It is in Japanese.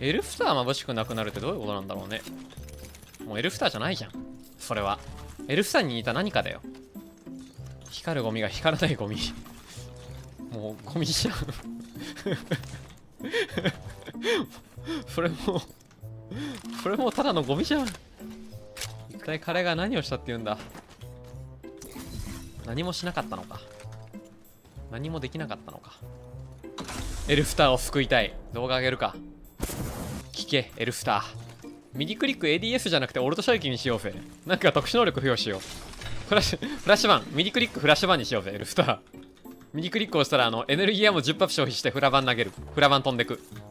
エルフター眩しくなくなるってどういうことなんだろうね。もうエルフターじゃないじゃん。それは。エルフターに似た何かだよ。光るゴミが光らないゴミ。もうゴミじゃん。それもうただのゴミじゃん。一体彼が何をしたって言うんだ。何もしなかったのか。何もできなかったのか。エルフターを救いたい。動画上げるか。聞け、エルフター。右クリック ADS じゃなくてオルト射撃にしようぜ。なんか特殊能力付与しよう。フラッシュバン。右クリックフラッシュバンにしようぜ、エルフター。右クリックをしたらエネルギーアも10発消費してフラバン投げる。フラバン飛んでく。